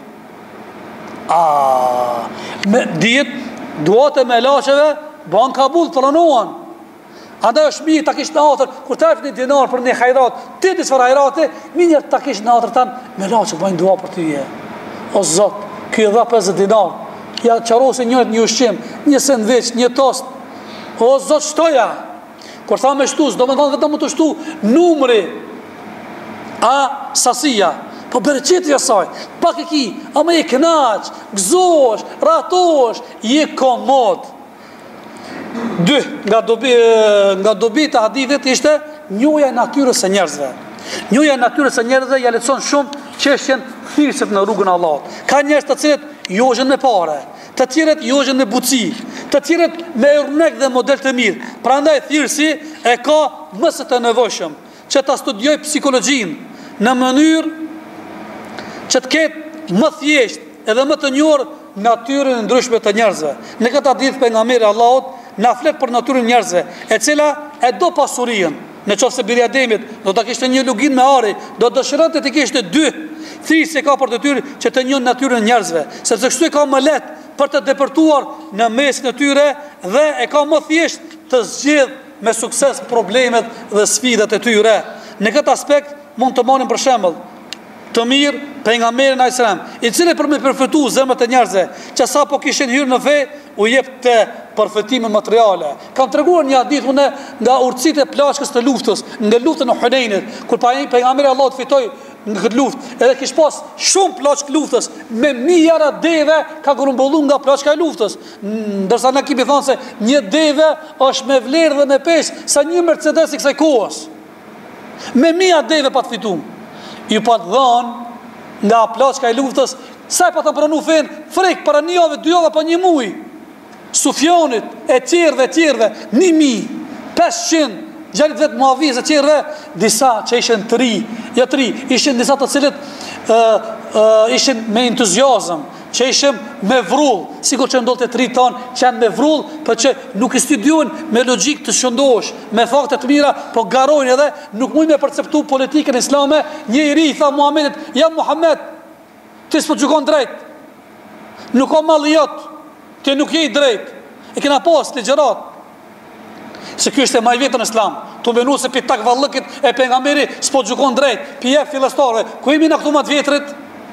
A, me diet duat e melaçeve ban kabull të rënohen. Andaj është mirë ta kish në atër, kur të jep një dinar për një hajrat, ti di çfarë hajrate, mirë ta kish në atër tan, melaçe bajnë dua për ty. O Zot, ky dha pesëdhjetë dinar. Ja çarosi njërit një ushqim, një sendviç, një tost. O Zot, shtoja. Kur tha me shtu, do me thonë vetëm më të shtu numri, a sasia, po bereqeti asaj, pak e ki, a me je kënaq, gëzosh, ratosh, je komod. Dy, nga dobi, nga dobi të hadithit ishte njohja e natyrës së njerëzve. Njohja e natyrës së njerëzve ja leçon shumë çështjen thirrset në rrugën e Allahut. Ka njerëz të cilët johën me parë, të tjerët johën me buci, të tjerët me urnek dhe model të mirë. Prandaj thirrsi e ka më së të nevojshëm që ta studioj psikologjinë në mënyrë që të ketë më thjesht edhe më të njohur natyrën e ndryshme të njerëzve. Në këtë hadith pejgamberi Allahut na flet për natyrën e njerëzve, e cila e do pasurinë. Në qoftë se biri Ademit do ta kishte një lugin me ari, do dëshironte të kishte dy. Thirrsi ka për detyrë që të njohë natyrën e njerëzve, sepse kështu e ka më lehtë për të depërtuar në mesin e tyre dhe e ka më thjesht të zgjedh me sukses problemet dhe sfidat e tyre. Në këtë aspekt mund të marrim për shembull të mirë pejgamberin alayhis salam, i cili për me përfitu zemrat e njerëzve, që sa po kishin hyrë në fe, u jep të përfitime materiale. Kam treguar një hadith unë nga urtësitë e plaçkës të luftës, nga lufta në Hunenit, kur pejgamberi Allahut fitoi në këtë luftë, edhe kish pas shumë plaçkë luftës, me mijëra deve ka grumbulluar nga plaçka e luftës. Ndërsa ne kemi thënë se një deve është me vlerë dhe me peshë sa një Mercedes i kësaj kohës. Me mijëra deve pa të fituar. Ju pa të dhënë nga plaçka e luftës, sa e pa të pranu fen, frek para një javë, dy javë pa një muj. Sufjanit, e tjerëve, e tjerëve, një mi, pesëqind, gjallit vetë Muaviz e tjerëve, disa që ishen të ri, ja të ri, ishen disa të cilët uh, uh, ishen me entuziazëm, që ishen me vrull, sikur që ndollët e të ri tanë, që janë me vrull, për që nuk i studion me logik të shëndosh, me fakte të mira, po garojnë edhe, nuk mujnë me perceptu politikën islame, një i ri, tha Muhammedit, ja Muhammed, ti s'po gjukon drejt, nuk o malë jotë, ti nuk je i drejt, e kena pas ligjerat, se kjo është e maj vetën islam, të menu se pi tak vallëkit e pejgamberi s'po gjukon drejt, pi jef filestarve, ku imi në këtu ma të vjetrit,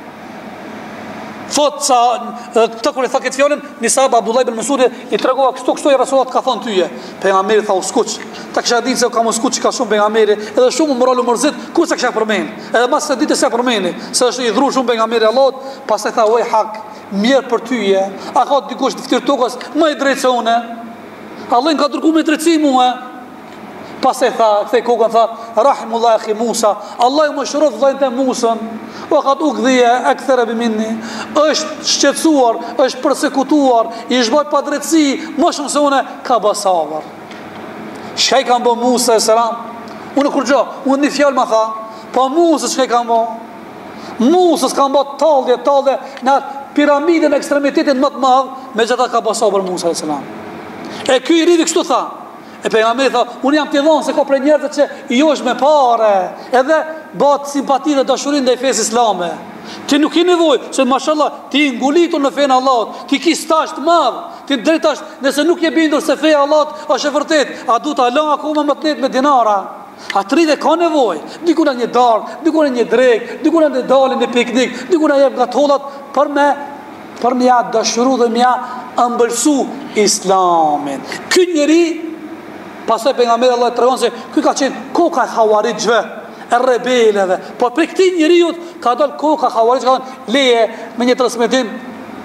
thot sa, këtë kër e tha këtë fjallin, një sahabë Abdullah ibn Mesudi i tregova kështu kështu i Rasulat ka thonë tyje, pejgamberi tha u skuq, ta kisha ditë se u kam u skuq që ka shumë pejgamberi, edhe shumë u moralu mërzit, ku se kisha përmen, edhe mas se ditë se përmeni, se është i dhru shumë pejgamberi Allahut, pas e tha uaj hak, mirë për tyje, a ka dikush të fëtir tokës, më i drejtë se une, Allah ka dërgu me drejtësi mua. Pas e tha, kthej kokën tha, rahimullah akhi Musa, Allah më shërof vllajën e Musën, wa qad ukdhiya akthara minni, është shqetësuar, është përsekutuar, i zhboj pa drejtësi, më shumë se une ka basavar. Çka i ka bë Musa e selam? Unë kur gjo, unë një fjalë më tha, po Musa çka i ka bë? Musa s'ka bë tallje, tallje në piramidën e ekstremitetit më të madh, megjithatë ka basavar Musa e selam. E ky i rivi kështu tha. E pejgamberi tha, unë jam t'i dhonë se ka prej njerëzve që i josh me pare, edhe bat simpati dhe dashurin ndaj fesë islame. Ti nuk i nevoj, se mashallah, ti i ngulitur në fejnë Allahut, ti ki stasht madh, ti drejtasht, nëse nuk je bindur se feja Allahut është e vërtet, a du t'a lëng akoma më të net me dinara. A të rritë ka nevoj, dikuna një darë, dikuna një drejk, dikuna një dalin një piknik, dikuna jep nga tollat për me për me ja dashuru dhe me ja ëmbëlsu islamin. Ky njeri, pastaj pejgamberi Allah tregon se ky ka qenë koka e hawarijve, e rebeleve, po për këtij njeriu ka dalë koka e hawarijve, ka thënë leje me një transmetim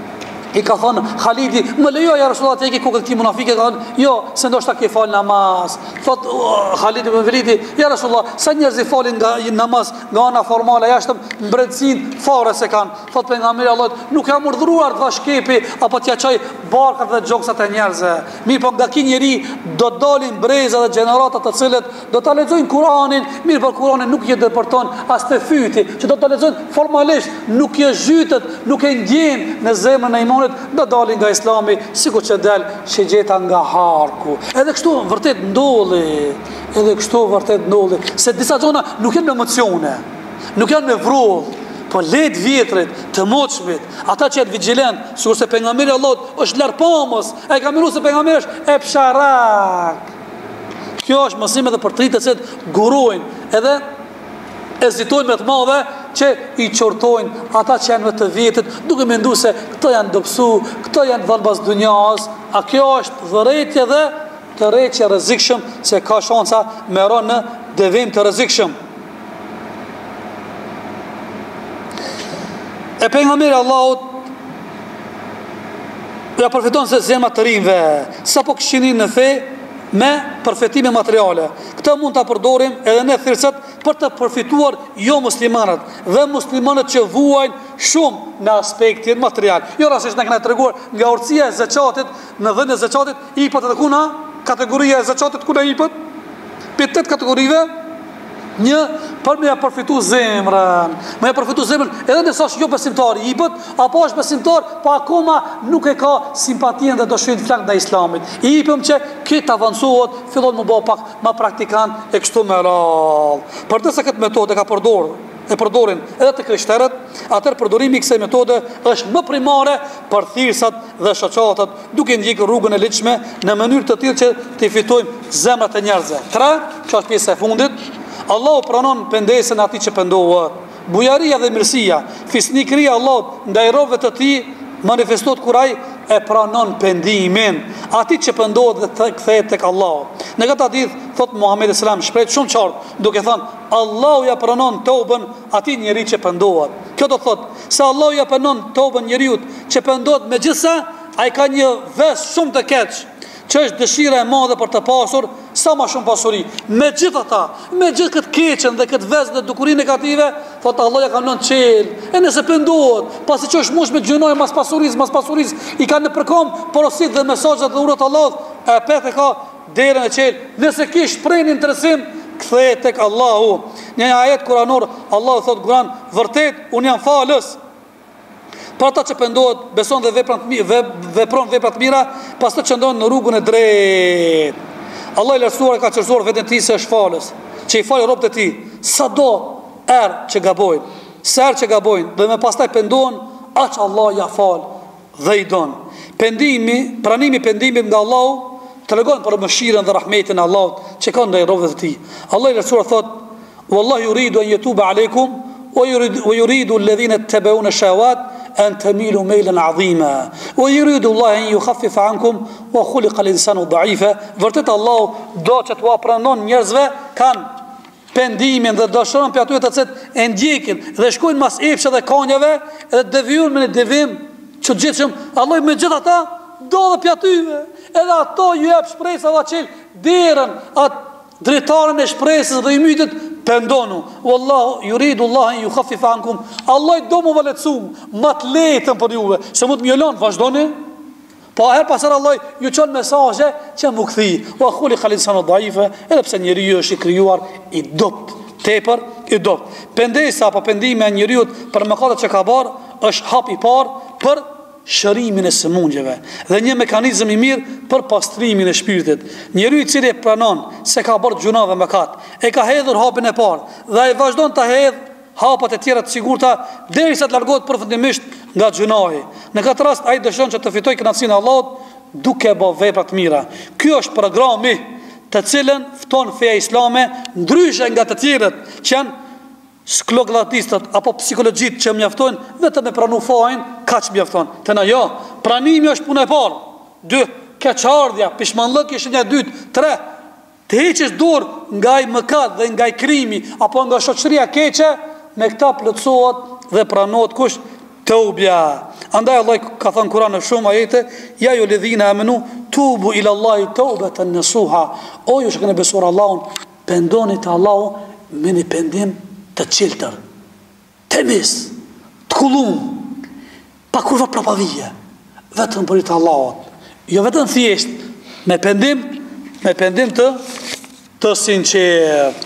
I ka thonë Khalidi, më lejo ja Rasulullah të eki kokët këti munafike, ka thonë, jo, se ndoshta ke fal namaz. Thot uh, Khalidi ibn Velidi, ja Rasulullah, sa njerëz i falin nga namaz, nga ana formale jashtëm, mbretësin fare se kanë. Thot pejgamberi Allahut, nuk jam urdhëruar të vash kepi apo t'ja çoj barkat dhe gjoksat e njerëzve. Mirë, po nga ky njeri do të dalin breza dhe gjenerata të cilët do ta lexojnë Kur'anin, mirë, por Kur'ani nuk i depërton as të fyti, që do ta lexojnë formalisht, nuk i zhytet, nuk e ndjen në zemrën e do dalin nga Islami, sikur që del shigjeta nga harku. Edhe kështu vërtet ndolli, edhe kështu vërtet ndolli, se disa gjona nuk janë me emocione, nuk janë me vrull, po let vjetrit, të moçmit, ata që janë vigjilent, sikur se pejgamberi Allahut është larg pamës, ai ka mëruar se pejgamberi është e psharak. Kjo është mësim edhe për tritë që gurojnë, edhe ezitojnë me të madhe që i qortojnë ata që janë më të vjetët, duke menduar se këto janë dobësu, këto janë dhanbas dunjas, a kjo është dhërretje dhe tërheqje rrezikshëm, se ka shansa me rënë në devim të rrezikshëm. E pejgamberi Allahut ja përfiton se zemrat të rinjve, sapo kishinin në fe me përfitime materiale. Këtë mund ta përdorim edhe ne thirrset për të përfituar jo muslimanët dhe muslimanët që vuajnë shumë në aspektin material. Jo rastisht na kanë treguar nga urtësia e zakatit, në dhënë e zakatit i pat edhe kuna kategoria e zakatit kuna i pat për tet kategorive. Një, për me ja përfitu zemrën, me ja përfitu zemrën, edhe nësa është jo besimtar i ipët, apo është besimtar, pa akoma nuk e ka simpatien dhe dëshirin flak në islamit. I ipëm që këtë avansohet, fillon më bëhë pak ma praktikant e kështu me radhë. Për të se këtë metode ka përdorë, e përdorin edhe të krishterët, atër përdorimi i kësaj metode është më primare për thirrsat dhe shoqatat, duke ndjekë rrugën e ligjshme në mënyrë të tillë që të fitojmë zemrat e njerëzve. Tre, që është pjesa e fundit, Allahu pranon pendesën atij që pendohet. Bujaria dhe mirësia, fisnikëria e Allahut ndaj robëve të tij manifestohet kur ai e pranon pendimin atij që pendohet dhe të kthehet tek Allahu. Në këtë hadith thot Muhamedi sallallahu alaihi wasallam shpreh shumë qartë, duke thënë Allahu ja pranon tobën atij njeriu që pendohet. Kjo do thotë se Allahu ja pranon tobën njeriu që pendohet, megjithëse ai ka një ves shumë të keq, që është dëshira e madhe për të pasur sa ma shumë pasuri. Me gjithë ata, me gjithë këtë keqen dhe këtë vezë dhe dukuri negative, thotë Allah ja ka nënë qelë, e nëse pëndohet, pasi që është mush me gjënoj mas pasuris, mas pasuris, i ka në përkom porosit dhe mesajët dhe urët Allah, e peth e ka derën e qelë. Nëse kish prejnë interesim, këthej tek Allahu. Një ajet kuranor, Allah thotë kuran, vërtet, unë jam falës, për ata që pendohet, beson dhe vepron vepron vepra të mira, pastaj qëndron në rrugën e drejtë. Allah i lartësuar ka çersuar veten e tij se është falës, që i fal robët e tij, sado erë që gabojnë, sa erë që gabojnë, dhe më pastaj pendohen, aq Allah ja fal dhe i don. Pendimi, pranimi i pendimit nga Allahu tregon për mëshirën dhe rahmetin e Allahut që ka ndaj robëve të tij. Allah i lartësuar thot: "Wallahu yuridu an yatuba alaykum wa yuridu alladhina ittaba'una shahawat an tamilu maylan 'azima wa yuridu Allah an yukhaffifa 'ankum wa khuliqa al-insanu da'ifa." Vërtet Allahu do që t'ua pranon njerëzve kanë pendimin dhe dëshiron për atyre të cilët e ndjekin dhe shkojnë mas epshe dhe kanjave dhe devijojnë me një devim që gjithshëm. Allah me gjithë ata do dhe për atyve, edhe ato ju jep shpresë dhe qel derën atë drejtarën e shpresës dhe i mytet pendonu. Wallahu yuridu Allah an yukhaffifa ankum. Allah do mu valetësum, më të lehtë për juve. Se mund të më lënë, vazhdoni. Po her pasar Allah ju çon mesazhe që mu kthi. Wa khuliqa al-insanu da'ifa, edhe pse njeriu është i krijuar i dopt, tepër i dopt. Pendesa apo pendimi e njeriu për mëkatet që ka bërë është hap i parë për shërimin e sëmundjeve dhe një mekanizëm i mirë për pastrimin e shpirtit. Njeriu i cili e pranon se ka bërë gjuna dhe mëkat, e ka hedhur hapin e parë dhe ai vazhdon ta hedh hapat e tjera të sigurta derisa të largohet përfundimisht nga gjunahi. Në këtë rast ai dëshiron që të fitojë kënaqësinë e Allahut duke bërë vepra të mira. Ky është programi të cilën fton feja islame, ndryshe nga të tjerët që janë skloglatistët apo psikologjit që mjaftojnë vetëm me pranu fajin, kaq mjafton. Tena jo, pranimi është puna e parë. Dy, keqardhja, pishmanllëki është një dytë, tre, të heqësh dorë nga i mëkat dhe nga i krimi apo nga shoqëria keqe, me këta plotësohet dhe pranohet kush taubja. Andaj Allah ka thënë Kur'an në shumë ajete, ja ju ledhina amenu, tubu ila Allahi taubatan nasuha. O ju që keni besuar Allahun, pendoni të Allahu me një pendim të qiltër, temis, të kullum, pa kurva prapavije, vetëm për i të Allahut. Jo vetëm thjesht, me pendim, me pendim të, të sinqert.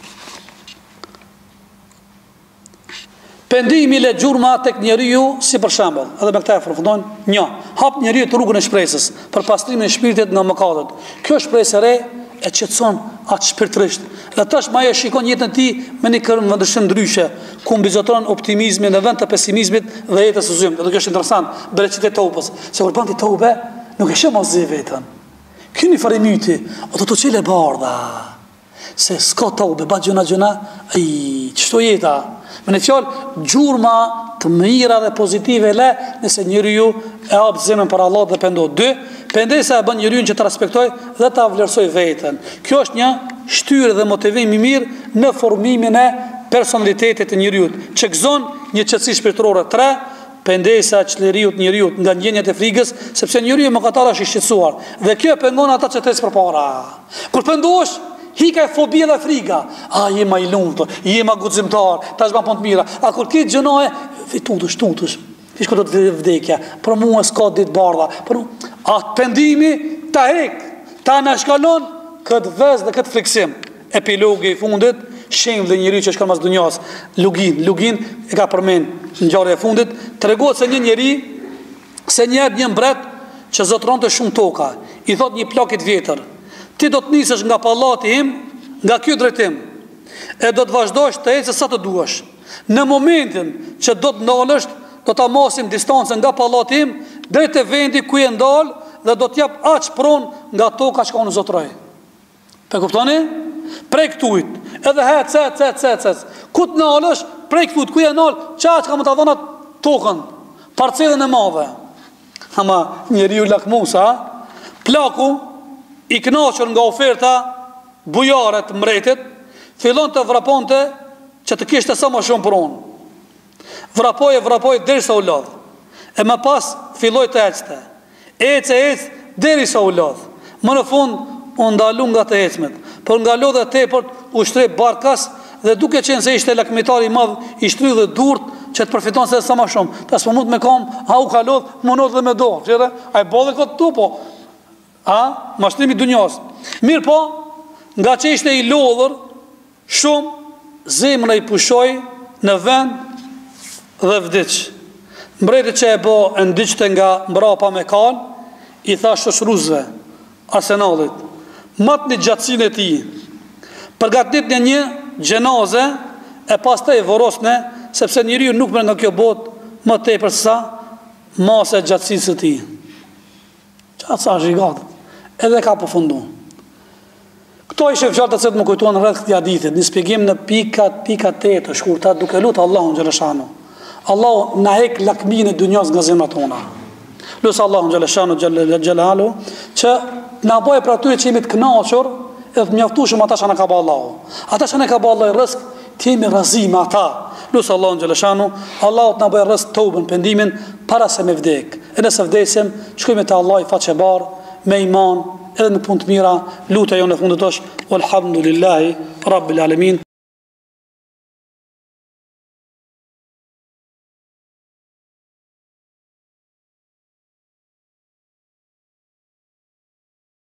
Pendimi le gjurma tek njeriu, si për shembull, edhe me këtë e përfundojnë, një, hap njeriu të rrugën e shpresës për pastrimin e shpirtit nga mëkatet. Kjo shpresë e re e qetëson atë shpirtërisht. Dhe tash më e shikon jetën e tij me një këndvështrim ndryshe, ku mbizoton optimizmin në vend të pesimizmit dhe jetës së zymë. Dhe kjo është interesant, bereqet e tobës. Se kur bën ti tobe, nuk e sheh mos zi vetën. Ky një farimyti, o do të çelë bardha. Se s'ka tobe, ba gjuna gjuna, ai çto jeta. Me në fjallë, gjurma të mira dhe pozitive le, nëse njeriu e hap zemrën për Allah dhe pendohet. Dy, pendesa e bën njeriu që të respektoj dhe të vlerësoj veten. Kjo është një shtyrë dhe motivim i mirë në formimin e personalitetit të njeriu, që gëzon një qetësi shpirtërore. Tre, pendesa e çliriut njeriu nga ndjenjat e frikës, sepse njeriu mëkatar është i shqetësuar dhe kjo e pengon ata që tes përpara. Kur pendohesh, hika e fobia dhe frika. A, jema i lumtur, jema guximtar, tash ma pun të mira. A kur ki gjënoje, tutësh, tutësh. Fish kur do të vdekja, për mua s'ka ditë bardha. Për atë pendimi ta hek, ta na shkalon këtë vez dhe këtë friksim. Epilogi i fundit, shembull dhe njeriu që shkon mas dunjas, Lugin, Lugin e ka përmend në ngjarjen e fundit, tregohet se një njeri, se një një mbret që zotronte shumë toka, i thot një plakit vjetër, ti do të nisesh nga pallati im, nga ky drejtim, e do të vazhdosh të ecësh sa të duash. Në momentin që do të ndalësh, do ta mosim distancën nga pallati im drejt te vendi ku je ndal dhe do të jap aq pronë nga toka që unë zotroj. Pe kuptoni? Prej këtujt, edhe het, cet, cet, cet, cet. Ku të nalësh, prej këtujt, ku je nal, qa që ka më të dhona tokën, parcelën e madhe. Ama njeriu lakmusa, plaku, i kënaqur nga oferta bujare të mbretit, fillon të vraponte që të kishte sa më shumë pronë. Vrapoje, vrapoje derisa u lodh. E më pas filloi të ecte. Ece, ec derisa u lodh. Më në fund u ndalu nga të ecmet, por nga lodha tepërt u shtrep barkas dhe duke qenë se ishte lakmitar i madh, i shtry dhe durt që të përfiton se sa më shumë. Tas po mund me kam, ha u ka lodh, më not dhe me do. Çfarë? Ai bolle kot tu po. A, mashtrimi dunjas. Mirë po, nga që ishte i lodhër, shumë, zemra i pushoj në vend dhe vdiq. Mbreti që e bo e ndiqte nga mbrapa me kan, i tha shoqëruzve, arsenalit, mat një gjatësin e ti, përgatit një një gjenaze, e pas të i vorosne, sepse njëri nuk mërë nga kjo bot, më te përsa, masë e gjatësisë të ti. Qatë sa zhigatët. Edhe ka përfundu. Këto ishe fjalë të cilët më kujtuan rreth këtij hadithi, një shpjegim në pikat, pikat e të shkurta, duke lutur Allahun xhaleshanu. Allahu na hek lakmin e dunjas nga zemrat tona. Lut Allahun xhaleshanu xhelalu që na bëjë për atyre që jemi të kënaqur edhe të mjaftueshëm ata që na ka bë Allahu. Ata që na ka bë Allahu rrezik, të jemi razi me ata. Lut Allahun xhaleshanu, Allahu na bëjë rrezik tobën, pendimin para se me vdek. E nëse vdesim, shkojmë te Allahu faqebar, me iman, edhe në punë të mira, luta jo në fundit është, walhamdulillahi rabbil alamin.